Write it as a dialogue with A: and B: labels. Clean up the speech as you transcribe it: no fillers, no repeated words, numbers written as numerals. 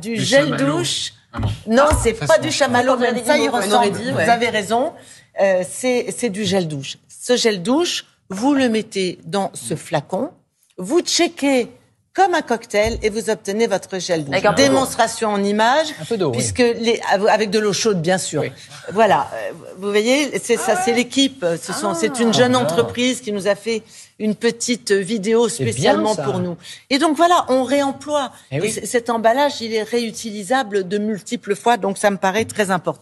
A: du gel douche. Non, c'est pas du chamallow, même ça y ressemble. Vous avez raison. C'est du gel douche. Ce gel douche, vous le mettez dans ce flacon, vous checkez comme un cocktail et vous obtenez votre gel douche. Démonstration en image, puisque avec de l'eau chaude, bien sûr. Oui. Voilà, vous voyez, c'est ça, c'est l'équipe. C'est une jeune entreprise qui nous a fait une petite vidéo spécialement pour nous. Et donc voilà, on réemploie. Et cet emballage, il est réutilisable de multiples fois, donc ça me paraît très important.